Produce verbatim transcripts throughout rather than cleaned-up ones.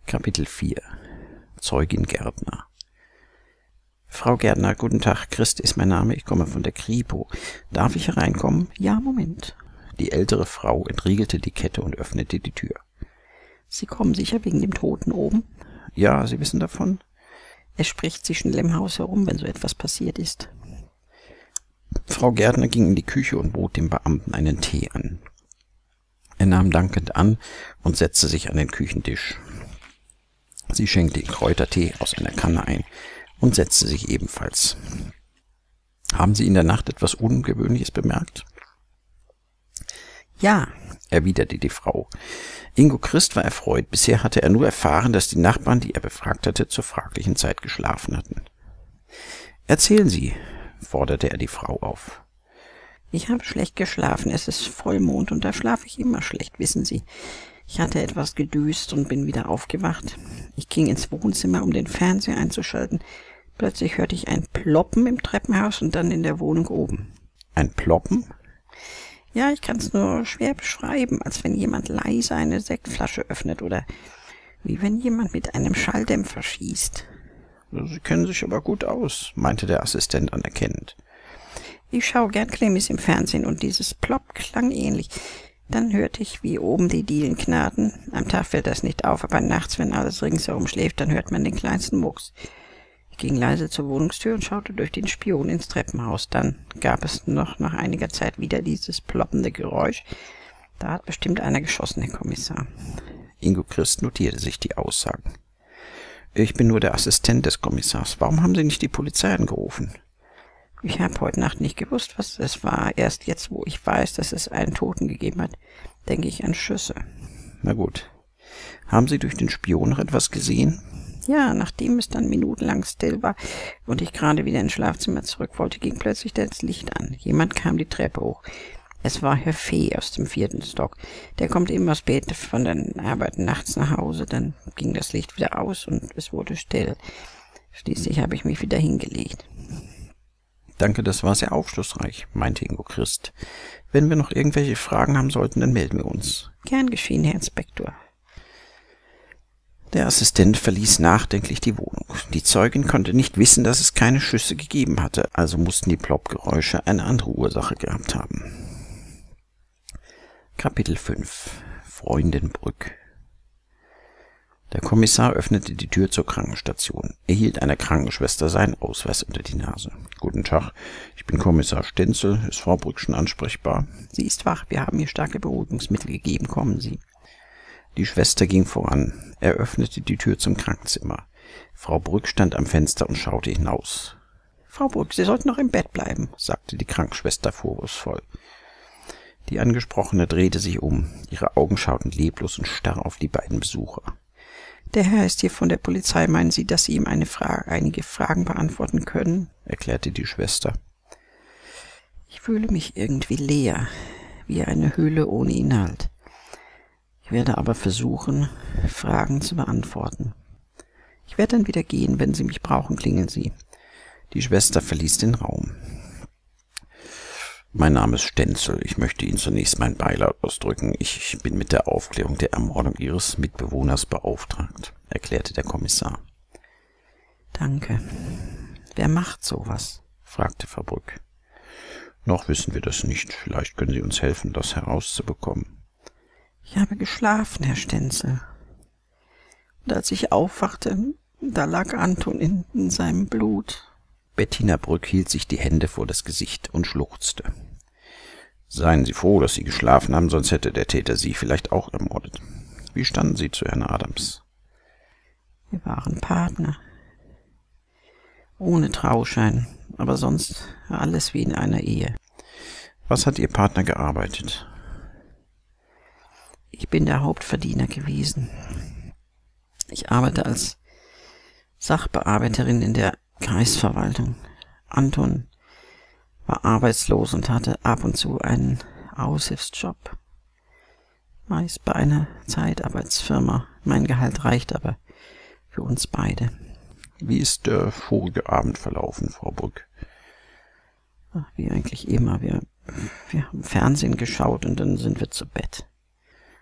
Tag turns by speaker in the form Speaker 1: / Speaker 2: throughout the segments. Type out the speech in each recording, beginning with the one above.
Speaker 1: Kapitel vier. Zeugin Gärtner. Frau Gärtner, guten Tag, Christ ist mein Name, ich komme von der Kripo. Darf ich hereinkommen? Ja, Moment. Die ältere Frau entriegelte die Kette und öffnete die Tür. Sie kommen sicher wegen dem Toten oben? Ja, Sie wissen davon? Es spricht sich schnell im Haus herum, wenn so etwas passiert ist. Frau Gärtner ging in die Küche und bot dem Beamten einen Tee an. Er nahm dankend an und setzte sich an den Küchentisch. Sie schenkte ihm Kräutertee aus einer Kanne ein und setzte sich ebenfalls. Haben Sie in der Nacht etwas Ungewöhnliches bemerkt? Ja, erwiderte die Frau. Ingo Christ war erfreut. Bisher hatte er nur erfahren, dass die Nachbarn, die er befragt hatte, zur fraglichen Zeit geschlafen hatten. Erzählen Sie, forderte er die Frau auf. Ich habe schlecht geschlafen. Es ist Vollmond und da schlafe ich immer schlecht, wissen Sie. Ich hatte etwas gedüst und bin wieder aufgewacht. Ich ging ins Wohnzimmer, um den Fernseher einzuschalten. Plötzlich hörte ich ein Ploppen im Treppenhaus und dann in der Wohnung oben. Ein Ploppen? Ja, ich kann es nur schwer beschreiben, als wenn jemand leise eine Sektflasche öffnet oder wie wenn jemand mit einem Schalldämpfer schießt. Sie kennen sich aber gut aus, meinte der Assistent anerkennend. Ich schaue gern Krimis im Fernsehen und dieses Plopp klang ähnlich. Dann hörte ich, wie oben die Dielen knarrten. Am Tag fällt das nicht auf, aber nachts, wenn alles ringsherum schläft, dann hört man den kleinsten Mucks. Ich ging leise zur Wohnungstür und schaute durch den Spion ins Treppenhaus. Dann gab es noch nach einiger Zeit wieder dieses ploppende Geräusch. Da hat bestimmt einer geschossen, Herr Kommissar. Ingo Christ notierte sich die Aussagen. Ich bin nur der Assistent des Kommissars. Warum haben Sie nicht die Polizei angerufen? Ich habe heute Nacht nicht gewusst, was es war. Erst jetzt, wo ich weiß, dass es einen Toten gegeben hat, denke ich an Schüsse. Na gut. Haben Sie durch den Spion noch etwas gesehen? Ja, nachdem es dann minutenlang still war und ich gerade wieder ins Schlafzimmer zurück wollte, ging plötzlich das Licht an. Jemand kam die Treppe hoch. Es war Herr Fee aus dem vierten Stock. Der kommt immer spät von der Arbeit nachts nach Hause. Dann ging das Licht wieder aus und es wurde still. Schließlich habe ich mich wieder hingelegt. Danke, das war sehr aufschlussreich, meinte Ingo Christ. Wenn wir noch irgendwelche Fragen haben sollten, dann melden wir uns. Gern geschehen, Herr Inspektor. Der Assistent verließ nachdenklich die Wohnung. Die Zeugin konnte nicht wissen, dass es keine Schüsse gegeben hatte, also mussten die Ploppgeräusche eine andere Ursache gehabt haben. Kapitel fünf. Freundin Brück. Der Kommissar öffnete die Tür zur Krankenstation. Er hielt einer Krankenschwester seinen Ausweis unter die Nase. »Guten Tag, ich bin Kommissar Stenzel. Ist Frau Brück schon ansprechbar?« »Sie ist wach. Wir haben ihr starke Beruhigungsmittel gegeben. Kommen Sie.« Die Schwester ging voran. Er öffnete die Tür zum Krankenzimmer. Frau Brück stand am Fenster und schaute hinaus. »Frau Brück, Sie sollten noch im Bett bleiben«, sagte die Krankenschwester vorwurfsvoll. Die Angesprochene drehte sich um. Ihre Augen schauten leblos und starr auf die beiden Besucher. »Der Herr ist hier von der Polizei. Meinen Sie, dass Sie ihm eine Frage, einige Fragen beantworten können?« erklärte die Schwester. »Ich fühle mich irgendwie leer, wie eine Höhle ohne Inhalt. Ich werde aber versuchen, Fragen zu beantworten. Ich werde dann wieder gehen. Wenn Sie mich brauchen, klingeln Sie.« Die Schwester verließ den Raum. »Mein Name ist Stenzel. Ich möchte Ihnen zunächst mein Beileid ausdrücken. Ich bin mit der Aufklärung der Ermordung Ihres Mitbewohners beauftragt«, erklärte der Kommissar. »Danke. Wer macht sowas?« fragte Frau Brück. »Noch wissen wir das nicht. Vielleicht können Sie uns helfen, das herauszubekommen.« »Ich habe geschlafen, Herr Stenzel. Und als ich aufwachte, da lag Anton in, in seinem Blut.« Bettina Brück hielt sich die Hände vor das Gesicht und schluchzte. »Seien Sie froh, dass Sie geschlafen haben, sonst hätte der Täter Sie vielleicht auch ermordet. Wie standen Sie zu Herrn Adams?« »Wir waren Partner. Ohne Trauschein, aber sonst alles wie in einer Ehe.« »Was hat Ihr Partner gearbeitet?« »Ich bin der Hauptverdiener gewesen. Ich arbeite als Sachbearbeiterin in der Kreisverwaltung. Anton war arbeitslos und hatte ab und zu einen Aushilfsjob. Meist bei einer Zeitarbeitsfirma. Mein Gehalt reicht aber für uns beide.« »Wie ist der vorige Abend verlaufen, Frau Brück?« Ach, wie eigentlich immer. Wir, wir haben Fernsehen geschaut und dann sind wir zu Bett.«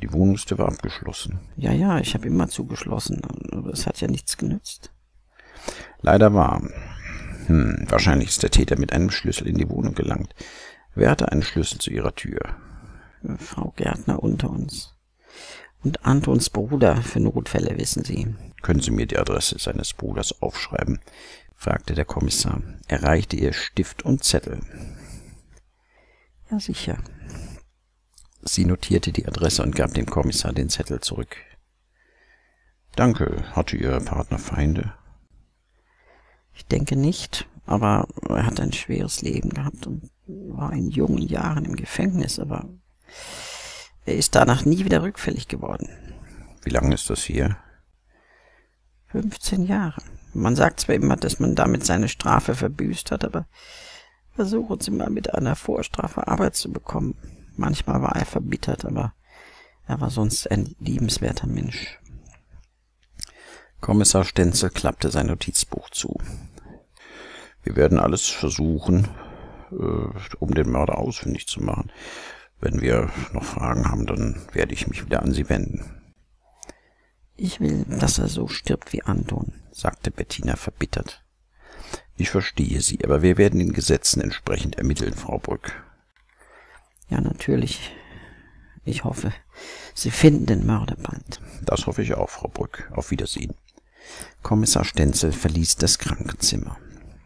Speaker 1: Die Wohnungstür war abgeschlossen.
Speaker 2: Ja, ja, ich habe immer zugeschlossen, aber es hat ja nichts genützt.
Speaker 1: Leider wahr. Hm, wahrscheinlich ist der Täter mit einem Schlüssel in die Wohnung gelangt. Wer hatte einen Schlüssel zu Ihrer Tür?
Speaker 2: Frau Gärtner unter uns. Und Antons Bruder für Notfälle, wissen Sie.
Speaker 1: Können Sie mir die Adresse seines Bruders aufschreiben? Fragte der Kommissar. Er reichte ihr Stift und Zettel.
Speaker 2: Ja, sicher.
Speaker 1: Sie notierte die Adresse und gab dem Kommissar den Zettel zurück. Danke. Hatte Ihr Partner Feinde?
Speaker 2: Ich denke nicht, aber er hat ein schweres Leben gehabt und war in jungen Jahren im Gefängnis, aber er ist danach nie wieder rückfällig geworden.
Speaker 1: Wie lange ist das hier?
Speaker 2: fünfzehn Jahre. Man sagt zwar immer, dass man damit seine Strafe verbüßt hat, aber versuchen Sie mal mit einer Vorstrafe Arbeit zu bekommen. Manchmal war er verbittert, aber er war sonst ein liebenswerter Mensch.
Speaker 1: Kommissar Stenzel klappte sein Notizbuch zu. Wir werden alles versuchen, äh, um den Mörder ausfindig zu machen. Wenn wir noch Fragen haben, dann werde ich mich wieder an Sie wenden.
Speaker 2: Ich will, dass er so stirbt wie Anton,
Speaker 1: sagte Bettina verbittert. Ich verstehe Sie, aber wir werden den Gesetzen entsprechend ermitteln, Frau Brück.
Speaker 2: Ja, natürlich. Ich hoffe, Sie finden den Mörder bald.
Speaker 1: Das hoffe ich auch, Frau Brück. Auf Wiedersehen. Kommissar Stenzel verließ das Krankenzimmer.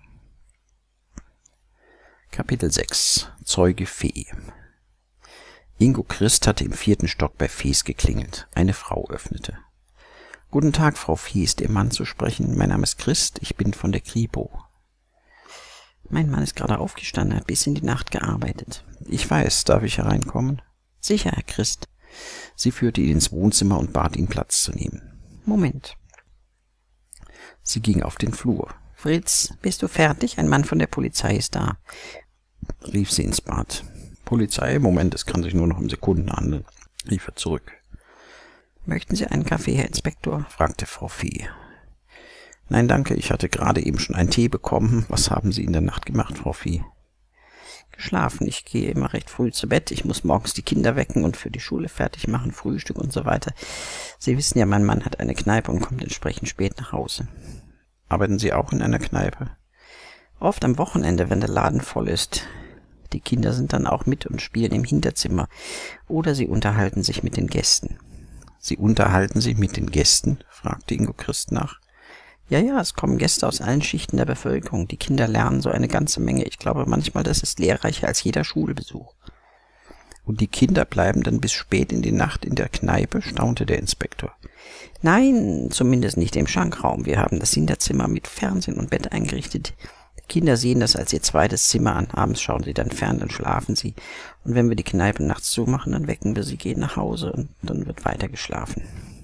Speaker 1: Kapitel sechs. Zeuge Fee. Ingo Christ hatte im vierten Stock bei Fees geklingelt. Eine Frau öffnete. »Guten Tag, Frau Fee, ist Ihr Mann zu sprechen? Mein Name ist Christ, ich bin von der Kripo.«
Speaker 2: »Mein Mann ist gerade aufgestanden, hat bis in die Nacht gearbeitet.«
Speaker 1: »Ich weiß, darf ich hereinkommen?«
Speaker 2: »Sicher, Herr Christ.«
Speaker 1: Sie führte ihn ins Wohnzimmer und bat ihn, Platz zu nehmen.
Speaker 2: »Moment.«
Speaker 1: Sie ging auf den Flur.
Speaker 2: »Fritz, bist du fertig? Ein Mann von der Polizei ist da«,
Speaker 1: rief sie ins Bad. »Polizei? Moment, es kann sich nur noch um Sekunden handeln«, rief er zurück.
Speaker 2: »Möchten Sie einen Kaffee, Herr Inspektor?«
Speaker 1: fragte Frau Fee. »Nein, danke, ich hatte gerade eben schon einen Tee bekommen. Was haben Sie in der Nacht gemacht, Frau Fee?«
Speaker 2: »Geschlafen. Ich gehe immer recht früh zu Bett. Ich muss morgens die Kinder wecken und für die Schule fertig machen, Frühstück und so weiter. Sie wissen ja, mein Mann hat eine Kneipe und kommt entsprechend spät nach Hause.«
Speaker 1: »Arbeiten Sie auch in einer Kneipe?«
Speaker 2: »Oft am Wochenende, wenn der Laden voll ist. Die Kinder sind dann auch mit und spielen im Hinterzimmer. Oder sie unterhalten sich mit den Gästen.«
Speaker 1: »Sie unterhalten sich mit den Gästen?« fragte Ingo Christ nach.
Speaker 2: »Ja, ja, es kommen Gäste aus allen Schichten der Bevölkerung. Die Kinder lernen so eine ganze Menge. Ich glaube manchmal, das ist lehrreicher als jeder Schulbesuch.«
Speaker 1: »Und die Kinder bleiben dann bis spät in die Nacht in der Kneipe?« staunte der Inspektor.
Speaker 2: »Nein, zumindest nicht im Schankraum. Wir haben das Hinterzimmer mit Fernsehen und Bett eingerichtet. Die Kinder sehen das als ihr zweites Zimmer an. Abends schauen sie dann fern, dann schlafen sie. Und wenn wir die Kneipe nachts zumachen, dann wecken wir sie, gehen nach Hause und dann wird weiter geschlafen.«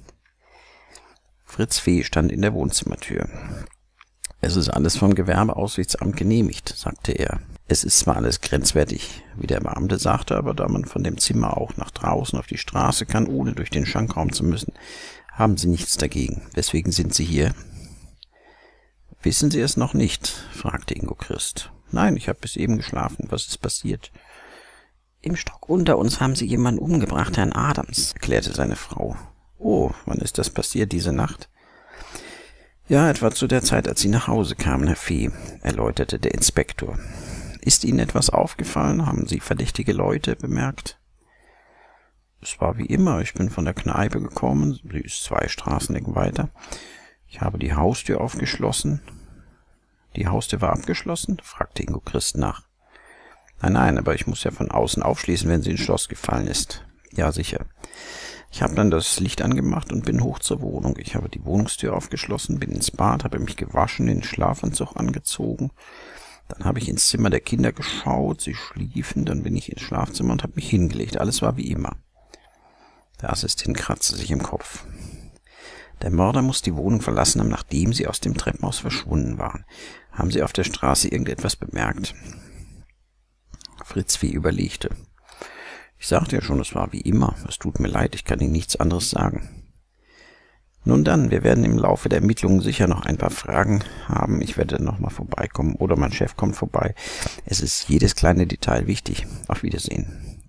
Speaker 1: Fritz Fee stand in der Wohnzimmertür. »Es ist alles vom Gewerbeaufsichtsamt genehmigt«, sagte er. »Es ist zwar alles grenzwertig, wie der Beamte sagte, aber da man von dem Zimmer auch nach draußen auf die Straße kann, ohne durch den Schankraum zu müssen, haben Sie nichts dagegen. Weswegen sind Sie hier?« »Wissen Sie es noch nicht?« fragte Ingo Christ. »Nein, ich habe bis eben geschlafen. Was ist passiert?«
Speaker 2: »Im Stock unter uns haben Sie jemanden umgebracht, Herrn Adams«,
Speaker 1: erklärte seine Frau. »Oh, wann ist das passiert, diese Nacht?« »Ja, etwa zu der Zeit, als Sie nach Hause kamen, Herr Fee«, erläuterte der Inspektor. »Ist Ihnen etwas aufgefallen? Haben Sie verdächtige Leute bemerkt?« »Es war wie immer. Ich bin von der Kneipe gekommen. Sie ist zwei Straßenecken weiter. Ich habe die Haustür aufgeschlossen.« »Die Haustür war abgeschlossen?« fragte Ingo Christ nach. »Nein, nein, aber ich muss ja von außen aufschließen, wenn sie ins Schloss gefallen ist.« »Ja, sicher. Ich habe dann das Licht angemacht und bin hoch zur Wohnung. Ich habe die Wohnungstür aufgeschlossen, bin ins Bad, habe mich gewaschen, den Schlafanzug angezogen. Dann habe ich ins Zimmer der Kinder geschaut, sie schliefen, dann bin ich ins Schlafzimmer und habe mich hingelegt. Alles war wie immer.« Der Assistent kratzte sich im Kopf. »Der Mörder muss die Wohnung verlassen haben, nachdem Sie aus dem Treppenhaus verschwunden waren. Haben Sie auf der Straße irgendetwas bemerkt?« Fritz Fee überlegte. »Ich sagte ja schon, es war wie immer. Es tut mir leid, ich kann Ihnen nichts anderes sagen.« »Nun dann, wir werden im Laufe der Ermittlungen sicher noch ein paar Fragen haben. Ich werde noch mal vorbeikommen oder mein Chef kommt vorbei. Es ist jedes kleine Detail wichtig. Auf Wiedersehen.«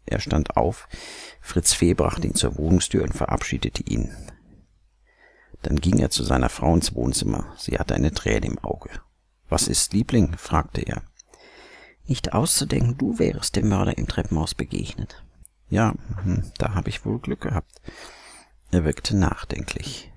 Speaker 1: Er stand auf, Fritz Fee brachte ihn zur Wohnungstür und verabschiedete ihn. Dann ging er zu seiner Frau ins Wohnzimmer. Sie hatte eine Träne im Auge. »Was ist, Liebling?« fragte er.
Speaker 2: »Nicht auszudenken, du wärest dem Mörder im Treppenhaus begegnet.«
Speaker 1: »Ja, da habe ich wohl Glück gehabt.« Er wirkte nachdenklich.